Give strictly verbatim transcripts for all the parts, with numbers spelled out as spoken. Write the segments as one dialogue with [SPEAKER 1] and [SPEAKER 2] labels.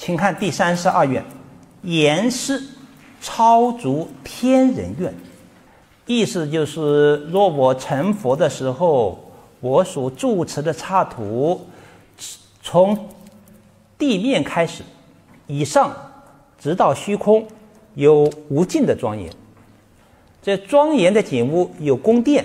[SPEAKER 1] 请看第三十二愿，言师超足天人愿。意思就是，若我成佛的时候，我所住持的刹土，从地面开始，以上直到虚空，有无尽的庄严。这庄严的景物有宫殿，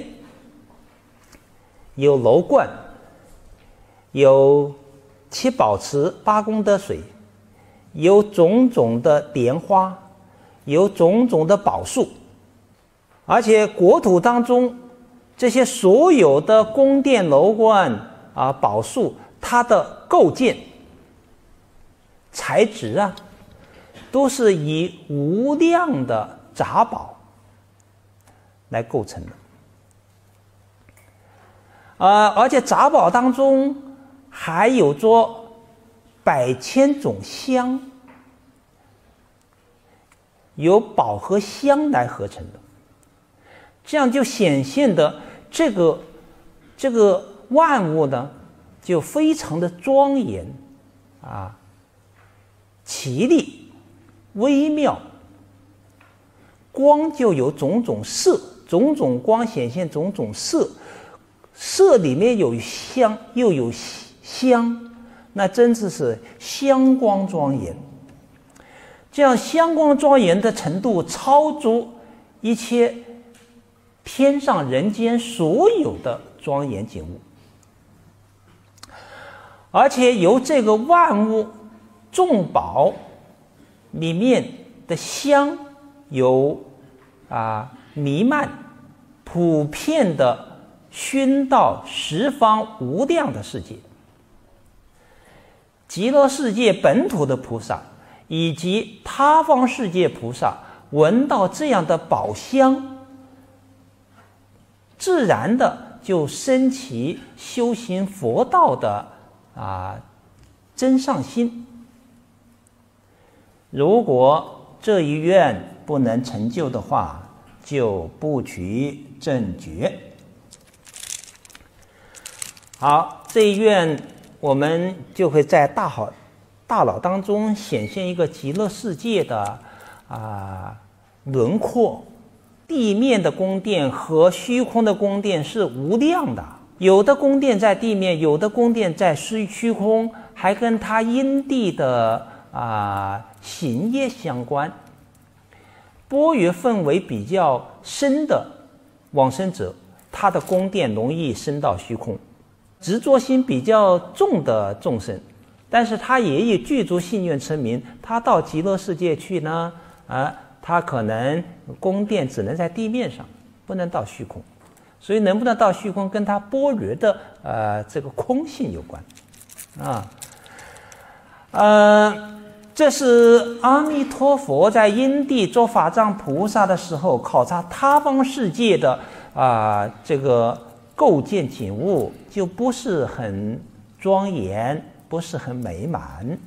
[SPEAKER 1] 有楼观，有七宝池、八功德水，有种种的莲花，有种种的宝树。而且国土当中这些所有的宫殿楼观啊、宝树，它的构建材质啊，都是以无量的杂宝来构成的。啊、呃，而且杂宝当中还有着百千种香，由宝和香来合成的。这样就显现的这个这个万物呢，就非常的庄严啊，奇丽微妙。光就有种种色，种种光显现种种色，色里面有香又有香，那真的是香光庄严。这样香光庄严的程度超出一切天上人间所有的庄严景物，而且由这个万物众宝里面的香有啊弥漫普遍的熏到十方无量的世界。极乐世界本土的菩萨以及他方世界菩萨闻到这样的宝香，自然的就升起修行佛道的啊真上心。如果这一愿不能成就的话，就不取正觉。好，这一愿我们就会在大好大脑当中显现一个极乐世界的啊轮廓。地面的宫殿和虚空的宫殿是无量的，有的宫殿在地面，有的宫殿在虚虚空，还跟它因地的啊、呃、行业相关。般若氛围比较深的往生者，他的宫殿容易升到虚空；执着心比较重的众生，但是他也有具足信愿称名，他到极乐世界去呢，啊。它可能宫殿只能在地面上，不能到虚空，所以能不能到虚空跟它般若的呃这个空性有关啊。呃，这是阿弥陀佛在因地做法藏菩萨的时候，考察他方世界的啊、呃、这个构建景物，就不是很庄严，不是很美满。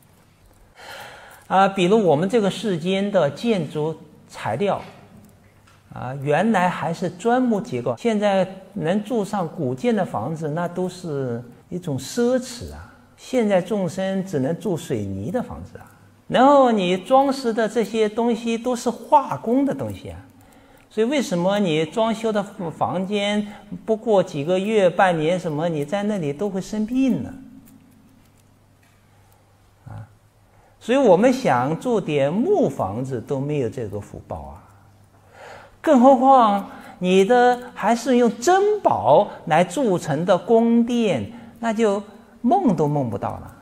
[SPEAKER 1] 啊，比如我们这个世间的建筑材料，啊，原来还是砖木结构，现在能住上古建的房子，那都是一种奢侈啊。现在众生只能住水泥的房子啊，然后你装饰的这些东西都是化工的东西啊，所以为什么你装修的房间不过几个月、半年什么，你在那里都会生病呢？所以我们想住点木房子都没有这个福报啊，更何况你的还是用珍宝来铸成的宫殿，那就梦都梦不到了。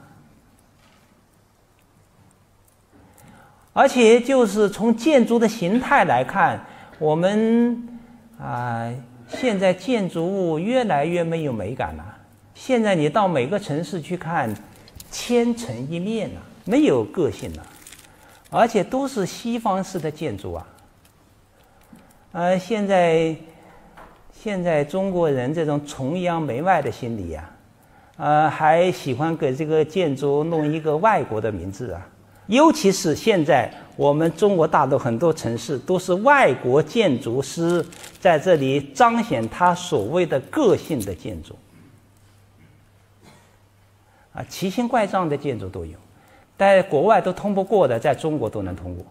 [SPEAKER 1] 而且就是从建筑的形态来看，我们啊、呃、现在建筑物越来越没有美感了。现在你到每个城市去看，千城一面啊，没有个性了，而且都是西方式的建筑啊。呃，现在现在中国人这种崇洋媚外的心理啊，呃，还喜欢给这个建筑弄一个外国的名字啊。尤其是现在我们中国大陆很多城市都是外国建筑师在这里彰显他所谓的个性的建筑。啊，奇形怪状的建筑都有， 在国外都通不过的，在中国都能通过，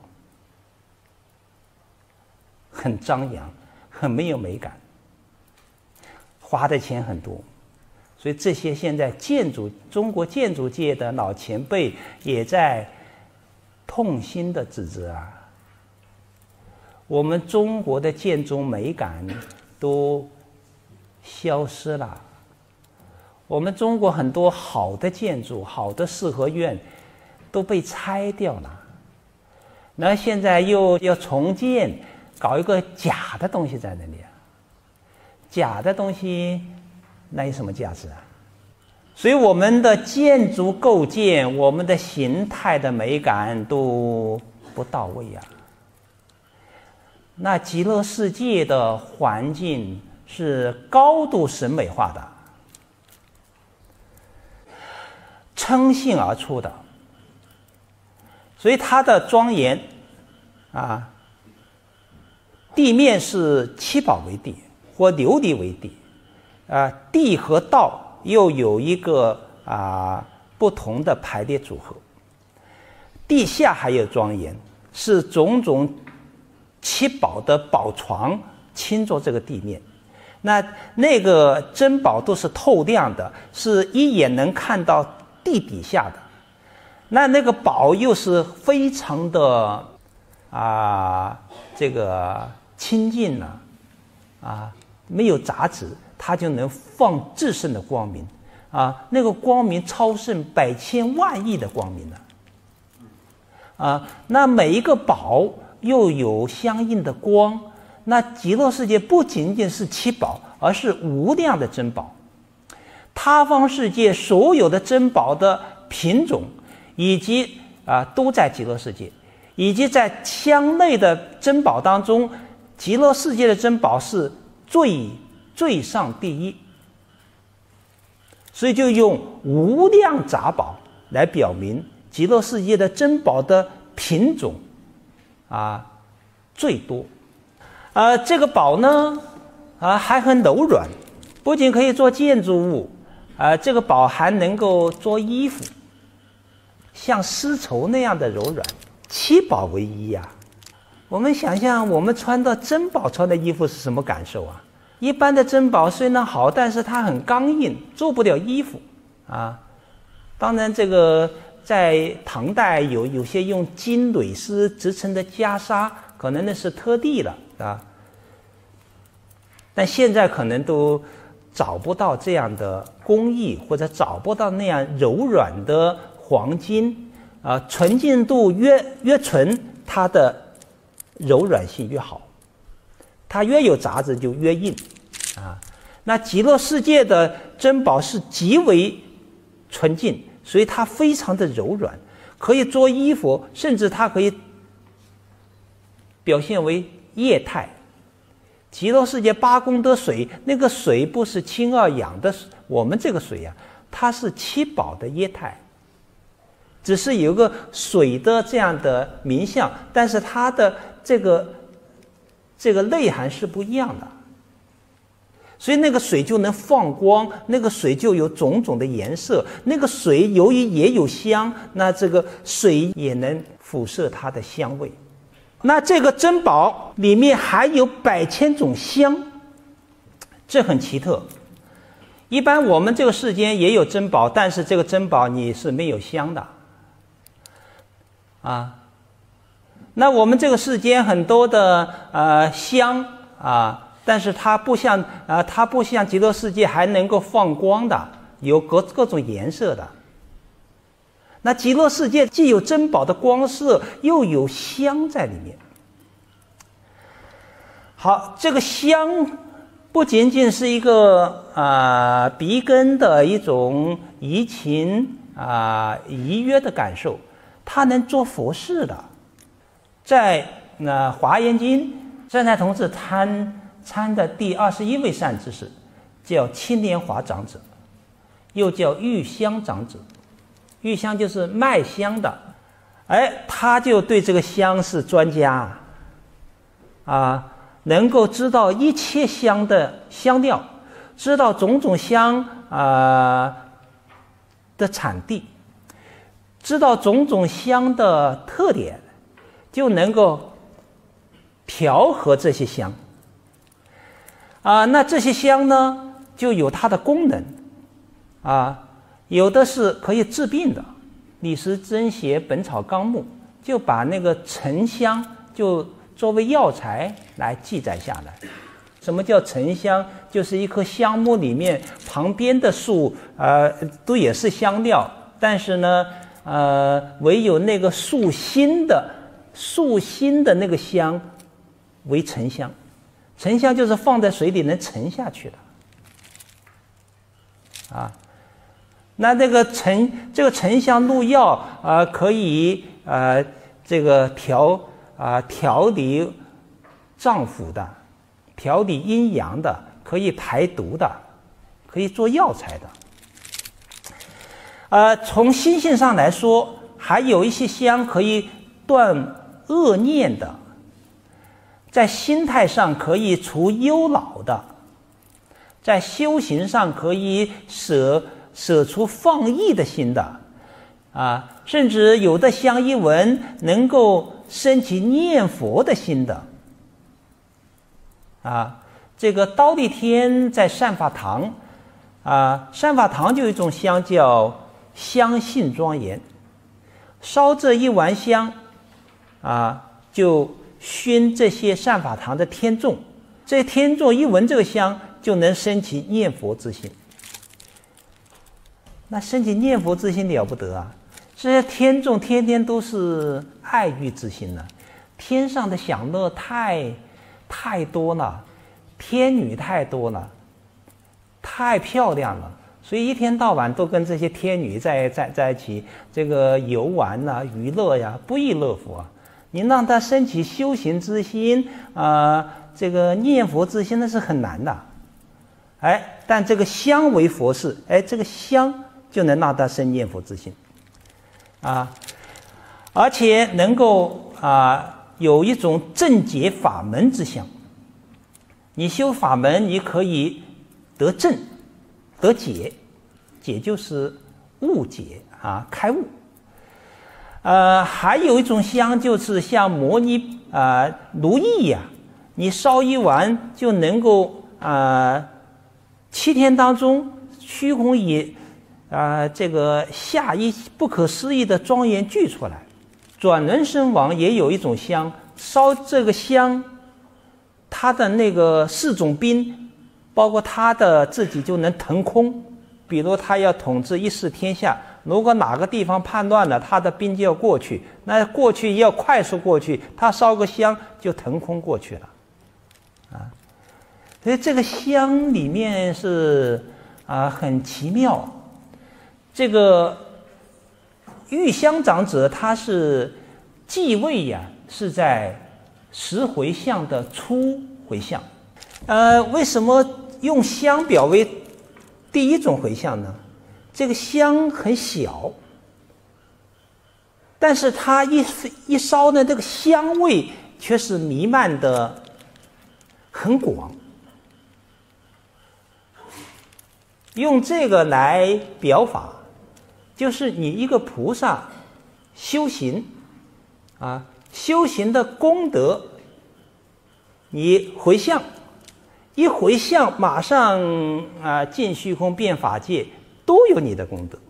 [SPEAKER 1] 很张扬，很没有美感，花的钱很多。所以这些现在建筑中国建筑界的老前辈也在痛心的指责啊，我们中国的建筑美感都消失了。我们中国很多好的建筑、好的四合院都被拆掉了，然后现在又要重建，搞一个假的东西在那里啊，假的东西那有什么价值啊？所以我们的建筑构建、我们的形态的美感都不到位啊。那极乐世界的环境是高度审美化的，撑性而出的，所以它的庄严啊，地面是七宝为地或琉璃为地，啊，地和道又有一个啊不同的排列组合。地下还有庄严，是种种七宝的宝床倾着这个地面。那那个珍宝都是透亮的，是一眼能看到地底下的。那那个宝又是非常的啊这个清净了啊，没有杂质，它就能放至圣的光明啊，那个光明超胜百千万亿的光明了啊。那每一个宝又有相应的光，那极乐世界不仅仅是七宝，而是无量的珍宝。他方世界所有的珍宝的品种，以及啊都在极乐世界，以及在乡内的珍宝当中，极乐世界的珍宝是最最上第一，所以就用无量杂宝来表明极乐世界的珍宝的品种啊最多。啊，这个宝呢啊还很柔软，不仅可以做建筑物，啊，这个宝还能够做衣服，像丝绸那样的柔软，七宝为一呀、啊。我们想象我们穿的珍宝穿的衣服是什么感受啊？一般的珍宝虽然好，但是它很刚硬，做不了衣服啊。当然，这个在唐代有有些用金缕丝织成的袈裟，可能那是特地了啊。但现在可能都找不到这样的工艺，或者找不到那样柔软的黄金啊，纯净度越越纯，它的柔软性越好，它越有杂质就越硬啊。那极乐世界的珍宝是极为纯净，所以它非常的柔软，可以做衣服，甚至它可以表现为液态。极乐世界八功德水，那个水不是氢二氧的我们这个水呀、啊，它是七宝的液态，只是有个水的这样的名相，但是它的这个这个内涵是不一样的，所以那个水就能放光，那个水就有种种的颜色，那个水由于也有香，那这个水也能辐射它的香味。那这个珍宝里面还有百千种香，这很奇特。一般我们这个世间也有珍宝，但是这个珍宝你是没有香的啊。那我们这个世间很多的呃香啊，但是它不像啊、呃，它不像极乐世界还能够放光的，有各各种颜色的。那极乐世界既有珍宝的光色，又有香在里面。好，这个香不仅仅是一个啊、呃、鼻根的一种怡情啊、呃、愉悦的感受，它能做佛事的。在那《华严经》，善财童子参参的第二十一位善知识，叫青莲华长者，又叫玉香长者。玉香就是卖香的，哎，他就对这个香是专家啊，能够知道一切香的香料，知道种种香啊的产地， 知道种种香的特点，就能够调和这些香。啊，那这些香呢，就有它的功能。啊，有的是可以治病的，《李时珍写本草纲目》就把那个沉香就作为药材来记载下来。什么叫沉香？就是一棵香木里面旁边的树，呃，都也是香料，但是呢，呃，唯有那个树心的树心的那个香为沉香。沉香就是放在水里能沉下去的。啊，那这个沉这个沉香入药啊、呃，可以呃这个调啊、呃、调理脏腑的。调理阴阳的，可以排毒的，可以做药材的。呃，从心性上来说，还有一些香可以断恶念的，在心态上可以除忧恼的，在修行上可以舍舍出放逸的心的，啊，甚至有的香一闻能够升起念佛的心的。啊，这个忉利天在善法堂，啊，善法堂就有一种香叫香性庄严，烧这一丸香，啊，就熏这些善法堂的天众，这些天众一闻这个香，就能升起念佛之心。那升起念佛之心了不得啊！这些天众天天都是爱欲之心呢、啊，天上的享乐太。太多了，天女太多了，太漂亮了，所以一天到晚都跟这些天女在在在一起，这个游玩呐、啊、娱乐呀，不亦乐乎啊！你让他升起修行之心啊、呃，这个念佛之心，那是很难的。哎，但这个香为佛事，哎，这个香就能让他生念佛之心啊，而且能够啊。有一种正解法门之香，你修法门，你可以得正，得解，解就是悟解啊，开悟。呃，还有一种香，就是像摩尼啊、呃、如意呀、啊，你烧一丸就能够啊、呃，七天当中虚空以啊、呃、这个下一不可思议的庄严聚出来。转轮身王也有一种香，烧这个香，他的那个四种兵，包括他的自己就能腾空。比如他要统治一世天下，如果哪个地方叛乱了，他的兵就要过去，那过去要快速过去，他烧个香就腾空过去了，啊，所以这个香里面是啊很奇妙，这个。玉香长者他是继位呀、啊，是在十回向的初回向。呃，为什么用香表为第一种回向呢？这个香很小，但是它一一烧呢，这个香味却是弥漫的很广。用这个来表法。就是你一个菩萨修行啊，修行的功德，你回向，一回向马上啊进虚空变法界，都有你的功德。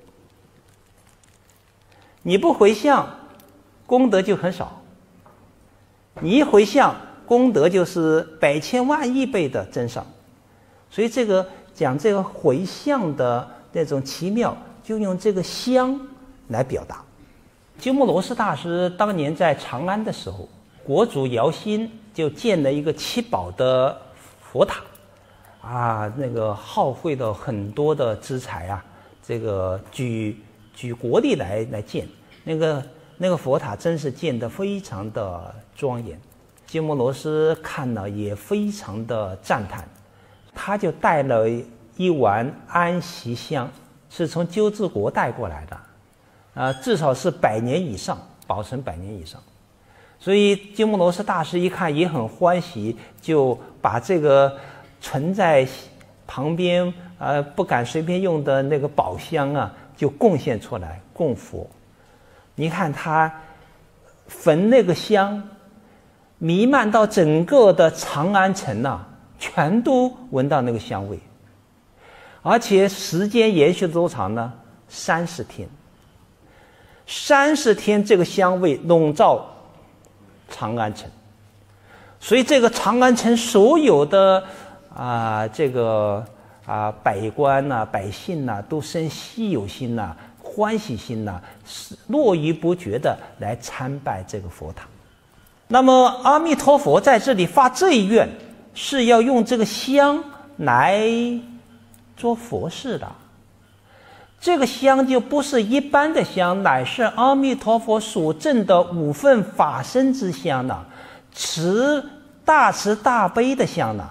[SPEAKER 1] 你不回向，功德就很少；你一回向，功德就是百千万亿倍的增上。所以这个讲这个回向的那种奇妙。就用这个香来表达。鸠摩罗什大师当年在长安的时候，国主姚兴就建了一个七宝的佛塔，啊，那个耗费了很多的资财啊，这个举举国力来来建那个那个佛塔，真是建得非常的庄严。鸠摩罗什看了也非常的赞叹，他就带了一丸安息香。是从鸠兹国带过来的，啊、呃，至少是百年以上，保存百年以上。所以鸠摩罗什大师一看也很欢喜，就把这个存在旁边呃不敢随便用的那个宝香啊，就贡献出来供佛。 你看他焚那个香，弥漫到整个的长安城呐、啊，全都闻到那个香味，而且时间延续多长呢？三十天。三十天，这个香味笼罩长安城，所以这个长安城所有的啊、呃，这个啊、呃、百官呐、啊、百姓呐、啊，都生稀有心呐、啊、欢喜心呐、啊，络绎不绝的来参拜这个佛堂。那么阿弥陀佛在这里发这一愿，是要用这个香来做佛事的。这个香就不是一般的香，乃是阿弥陀佛所证的五分法身之香呢，慈大慈大悲的香呢，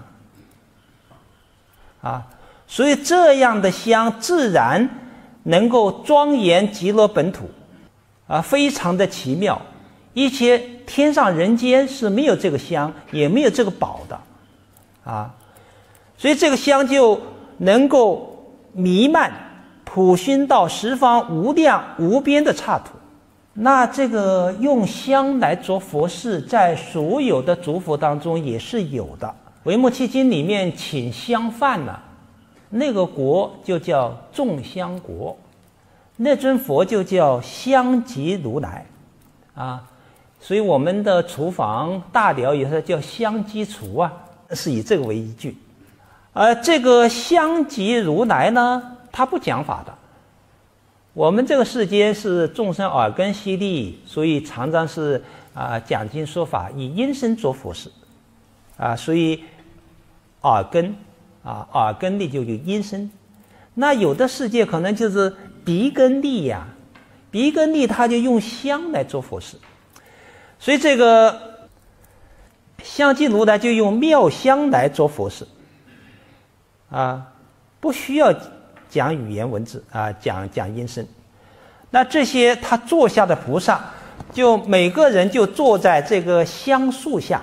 [SPEAKER 1] 啊，所以这样的香自然能够庄严极乐本土，啊，非常的奇妙。一切天上人间是没有这个香，也没有这个宝的，啊，所以这个香就能够弥漫。普熏到十方无量无边的刹土。那这个用香来做佛事，在所有的诸佛当中也是有的。维摩诘经里面请香饭呢、啊，那个国就叫众香国，那尊佛就叫香积如来啊。所以我们的厨房大寮也是叫香积厨啊，是以这个为依据。而这个香积如来呢，他不讲法的。我们这个世间是众生耳根犀利，所以常常是啊、呃、讲经说法，以音声做佛事啊，所以耳根啊耳根力就有音声。那有的世界可能就是鼻根力呀、啊，鼻根力他就用香来做佛事，所以这个香积如来就用妙香来做佛事啊，不需要讲语言文字啊，讲讲音声。那这些他坐下的菩萨，就每个人就坐在这个香树下，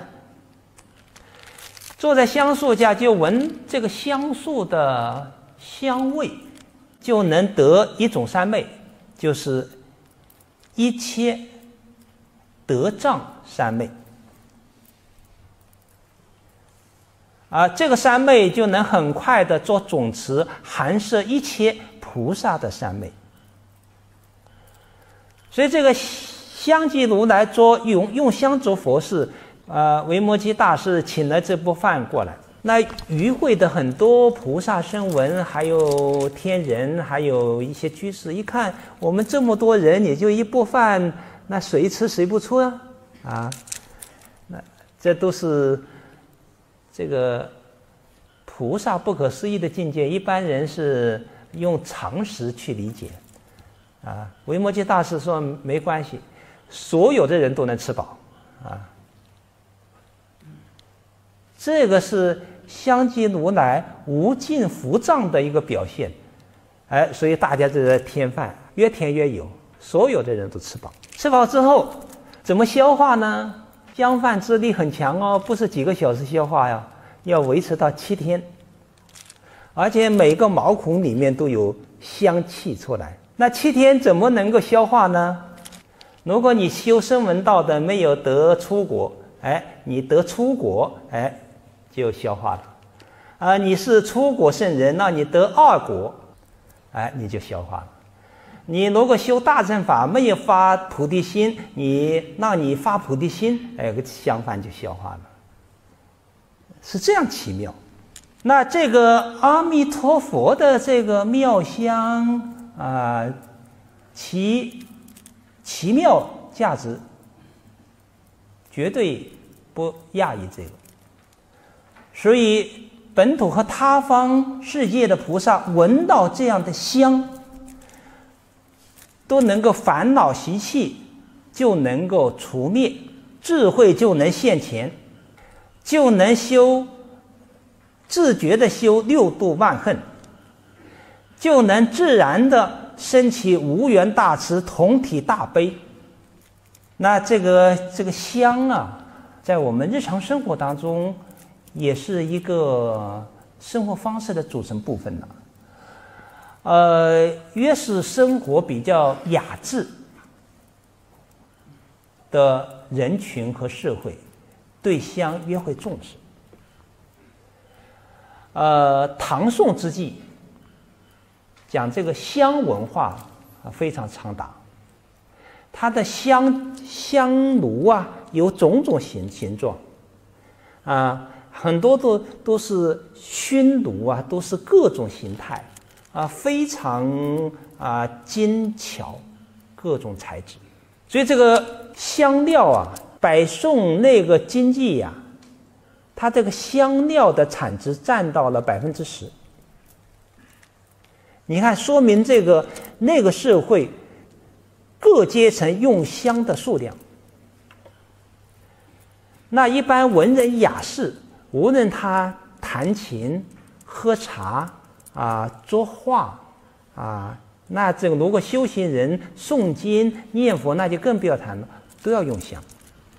[SPEAKER 1] 坐在香树下就闻这个香树的香味，就能得一种三昧，就是一切得障三昧。啊，这个三昧就能很快的做总持，含摄一切菩萨的三昧。所以这个香积如来做用用香做佛事，呃，维摩诘大师请了这部饭过来。那与会的很多菩萨声闻，还有天人，还有一些居士，一看我们这么多人，也就一部饭，那谁吃谁不出啊？啊，那这都是。这个菩萨不可思议的境界，一般人是用常识去理解啊。维摩诘大师说没关系，所有的人都能吃饱啊。这个是香积如来无尽福藏的一个表现，哎，所以大家这个添饭越添越有，所有的人都吃饱。吃饱之后怎么消化呢？香饭之力很强哦，不是几个小时消化呀，要维持到七天，而且每个毛孔里面都有香气出来。那七天怎么能够消化呢？如果你修声闻道的没有得出果，哎，你得出果，哎，就消化了。啊、呃，你是出果圣人，那你得二果，哎，你就消化了。你如果修大乘法没有发菩提心，你让你发菩提心，哎，个香饭就消化了，是这样奇妙。那这个阿弥陀佛的这个妙香啊、呃，其奇妙价值绝对不亚于这个。所以本土和他方世界的菩萨闻到这样的香，都能够烦恼习气就能够除灭，智慧就能现前，就能修自觉的修六度万恨，就能自然的升起无缘大慈同体大悲。那这个这个香啊，在我们日常生活当中也是一个生活方式的组成部分了。呃，越是生活比较雅致， 的人群和社会对香越会重视。呃，唐宋之际，讲这个香文化啊非常昌达，它的香香炉啊有种种形形状，啊，很多都都是熏炉啊，都是各种形态啊，非常啊精巧，各种材质。所以这个香料啊，北宋那个经济呀、啊，它这个香料的产值占到了百分之十。你看，说明这个那个社会各阶层用香的数量。那一般文人雅士，无论他弹琴、喝茶啊、作画啊，那这个如果修行人诵经念佛，那就更不要谈了，都要用香。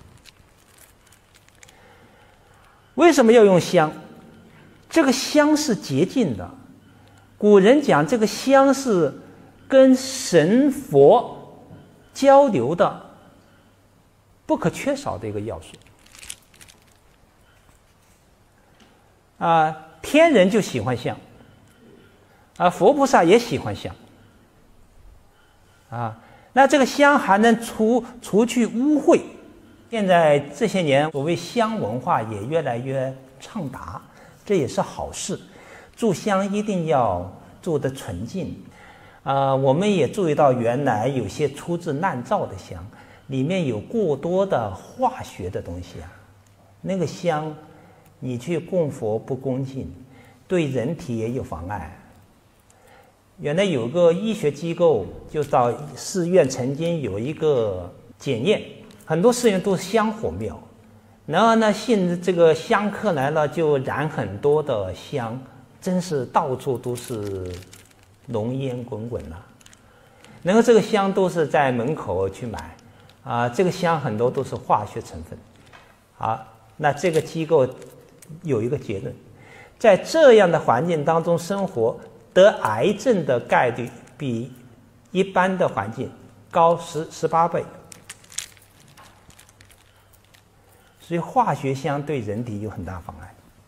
[SPEAKER 1] 为什么要用香？这个香是洁净的。古人讲这个香是跟神佛交流的不可缺少的一个要素。啊，天人就喜欢香，啊，佛菩萨也喜欢香。啊，那这个香还能除除去污秽。现在这些年，所谓香文化也越来越畅达，这也是好事。炷香一定要做得纯净。啊、呃，我们也注意到，原来有些出自烂造的香，里面有过多的化学的东西啊。那个香，你去供佛不恭敬，对人体也有妨碍。原来有个医学机构，就到寺院曾经有一个检验，很多寺院都是香火庙，然后呢，信这个香客来了就燃很多的香，真是到处都是浓烟滚滚啊。然后这个香都是在门口去买，啊，这个香很多都是化学成分，啊，那这个机构有一个结论，在这样的环境当中生活，得癌症的概率比一般的环境高十十八倍。所以化学香对人体有很大妨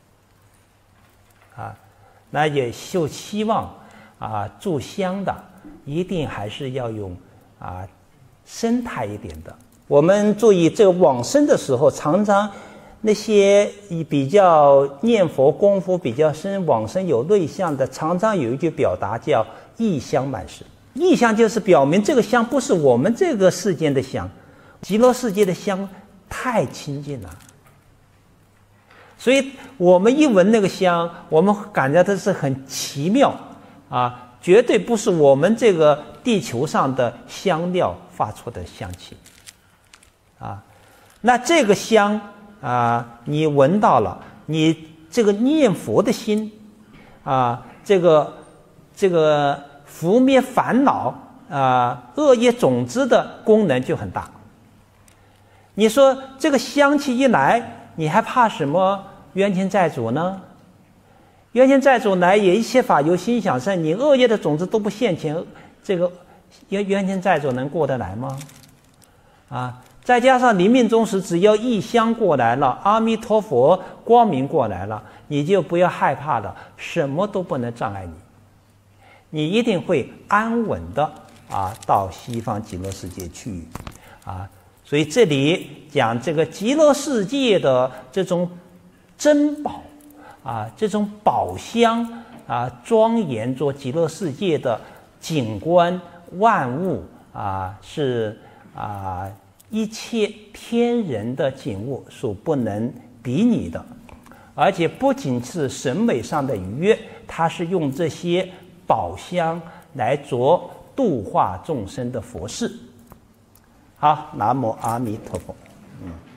[SPEAKER 1] 碍。啊，那也就希望啊，炷香的一定还是要用啊生态一点的。我们注意这个往生的时候，常常那些比较念佛功夫比较深、往生有内相的，常常有一句表达叫异香满室。异香就是表明这个香不是我们这个世间的香，极乐世界的香太清净了。所以我们一闻那个香，我们感觉它是很奇妙啊，绝对不是我们这个地球上的香料发出的香气啊。那这个香啊，你闻到了，你这个念佛的心啊，这个这个拂灭烦恼啊、恶业种子的功能就很大。你说这个香气一来，你还怕什么冤亲债主呢？冤亲债主来也一切法由心想生，你恶业的种子都不现前，这个冤冤亲债主能过得来吗？啊，再加上临命终时，只要一香过来了，阿弥陀佛光明过来了，你就不要害怕了，什么都不能障碍你，你一定会安稳的啊到西方极乐世界去啊。所以这里讲这个极乐世界的这种珍宝啊，这种宝香啊，庄严着极乐世界的景观万物啊，是啊一切天人的景物所不能比拟的。而且不仅是审美上的愉悦，它是用这些宝香来着度化众生的佛事。好，南无阿弥陀佛。嗯。